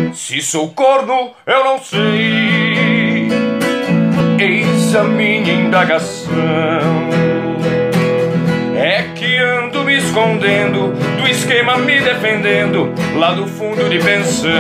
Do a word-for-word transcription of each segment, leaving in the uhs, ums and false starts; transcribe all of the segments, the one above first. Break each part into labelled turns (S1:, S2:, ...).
S1: Se sou corno, eu não sei. Eis a minha indagação. É que ando me escondendo do esquema, me defendendo lá do fundo de pensão.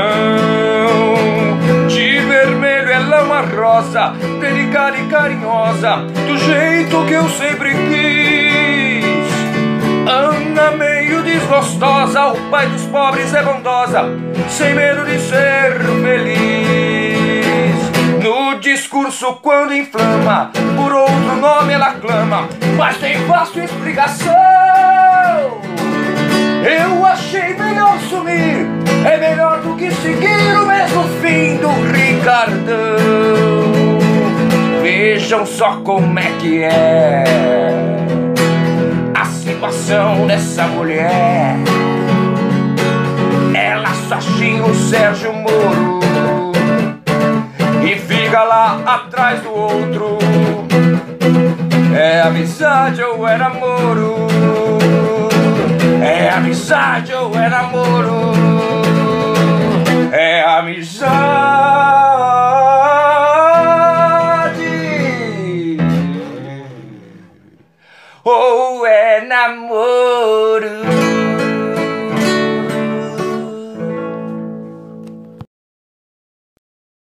S1: De vermelho ela é uma rosa, delicada e carinhosa, do jeito que eu sempre quis. Anda meio desgostosa, o pai dos pobres é bondosa, sem medo de ser feliz. No discurso quando inflama, por outro nome ela clama, mas tem fácil explicação. Eu achei melhor sumir, é melhor do que seguir o mesmo fim do Ricardão. Vejam só como é que é a situação dessa mulher. Ela só xinga o Sérgio Moro e fica lá atrás do outro. É amizade ou é namoro? É amizade ou é namoro? É amizade ou é namoro?